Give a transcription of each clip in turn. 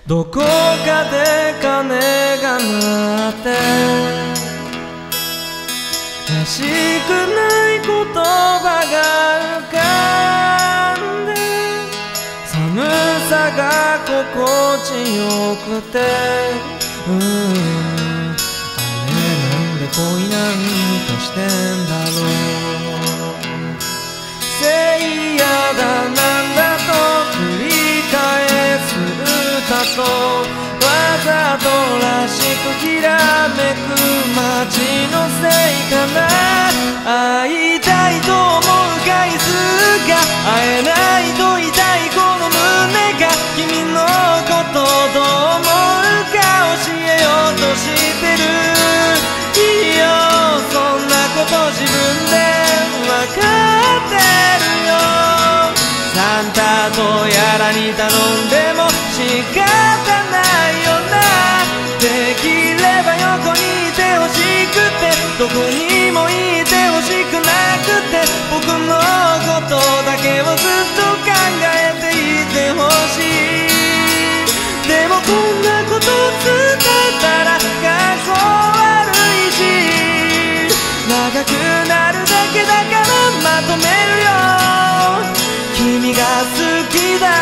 どこかで鐘が鳴ってらしくない言葉が浮かんで、寒さが心地よくて、あれなんで恋なんかしてんだろう。せいやだなんだと繰り返す歌と、わざとらしくきらめく街のせいかな。会いたいと思う回数が会えないと痛いこの胸が、君のことどう思うか教えようとしてる。いいよそんなこと自分でわかってるよ。サンタとやらに頼んでも仕方ないよな。できれば横にいてほしくて、どこにもいてほしくなくて、僕のことだけをずっと考えていてほしい。でもこんなこと伝えたらかっこ悪いし、長くなるだけだからまとめるよ。君が好きだ。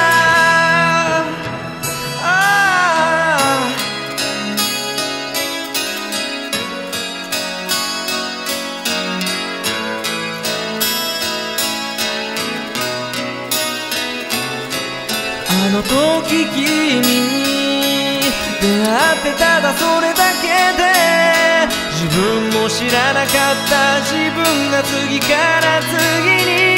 あの時君に出会ってただそれだけで、自分も知らなかった自分が次から次に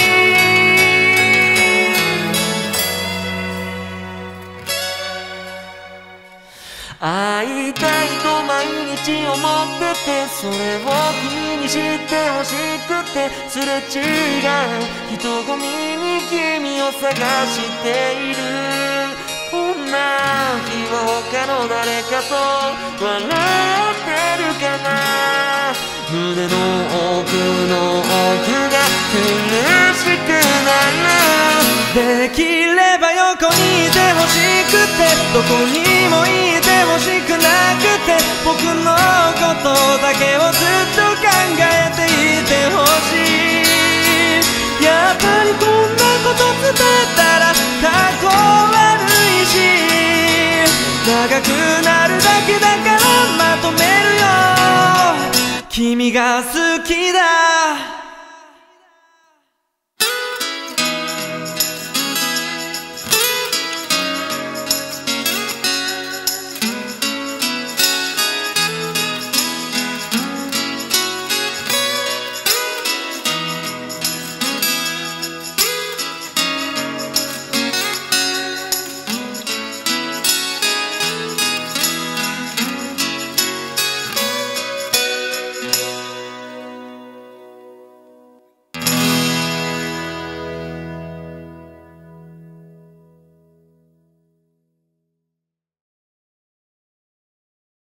会いたいと毎日思ってて、それを君に知ってほしくて、すれ違う人混みに君を探している。こんな日は他の誰かと笑ってるかな。胸の奥の奥が苦しくなる。できれば横にいてほしくて、どこにもいてほしくなくて、僕のことだけをずっと考えていてほしい。やっぱりこんなこと伝えたらかっこ悪いし、長くなるだけだからまとめるよ。君が好きだ。